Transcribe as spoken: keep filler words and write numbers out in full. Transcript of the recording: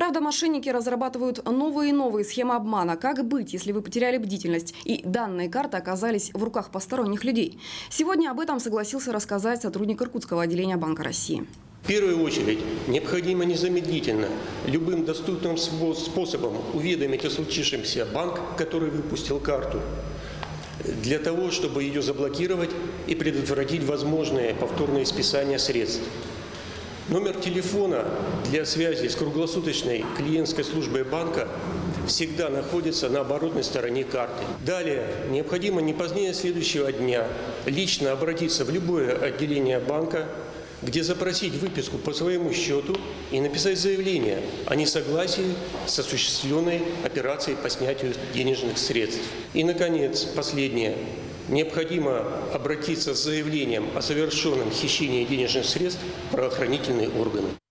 Правда, мошенники разрабатывают новые и новые схемы обмана. Как быть, если вы потеряли бдительность и данные карты оказались в руках посторонних людей? Сегодня об этом согласился рассказать сотрудник Иркутского отделения Банка России. В первую очередь необходимо незамедлительно, любым доступным способом уведомить о случившемся банк, который выпустил карту, для того, чтобы ее заблокировать и предотвратить возможное повторное списание средств. Номер телефона для связи с круглосуточной клиентской службой банка всегда находится на оборотной стороне карты. Далее необходимо не позднее следующего дня лично обратиться в любое отделение банка, где запросить выписку по своему счету и написать заявление о несогласии с осуществленной операцией по снятию денежных средств. И, наконец, последнее. Необходимо обратиться с заявлением о совершенном хищении денежных средств в правоохранительные органы.